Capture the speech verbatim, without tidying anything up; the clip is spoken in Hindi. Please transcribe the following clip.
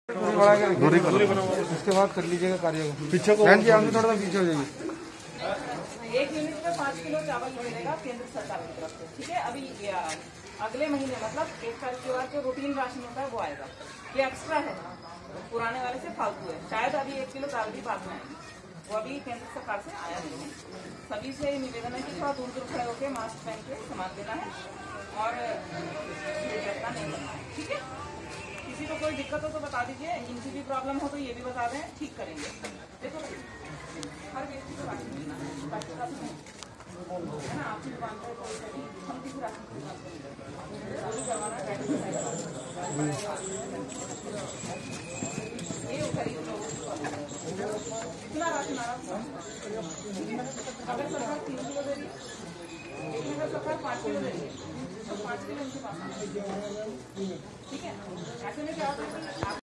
दूरी करो, उसके बाद कर लीजिएगा कार्य को। पीछे को बहन जी, आप थोड़ा सा पीछे हो जाइए। एक यूनिट में पाँच किलो चावल मिलेगा केंद्र सरकार की तरफ से, ठीक है। अभी अगले महीने मतलब एक तारीख के बाद जो रूटीन राशन होता है वो आएगा। ये एक्स्ट्रा है, पुराने वाले से फालतू है। शायद अभी एक किलो चावल भी पास में आएगी, वो अभी केंद्र सरकार से आया नहीं है। सभी से निवेदन है कि थोड़ा दूर दूर खड़े होकर मास्क पहन के सामान देना है और नहीं करना है, ठीक है। किसी को कोई दिक्कत हो तो बता दीजिए, इनकी भी प्रॉब्लम हो तो ये भी बता दें, ठीक करेंगे। देखो हर व्यक्ति को राशन मिलना है, बाकी का है ना। आपकी दुकान पर कोई हम किसी राशन की दुकान पर करवाना है, ये खरीद लो। इतना राशन आ रहा है, अगर सरकार तीन किलो दे रही है, एक में सरकार पाँच किलो दे रही है तो पाँच किलो उनके पास, ठीक है। ऐसे में क्या होता है कि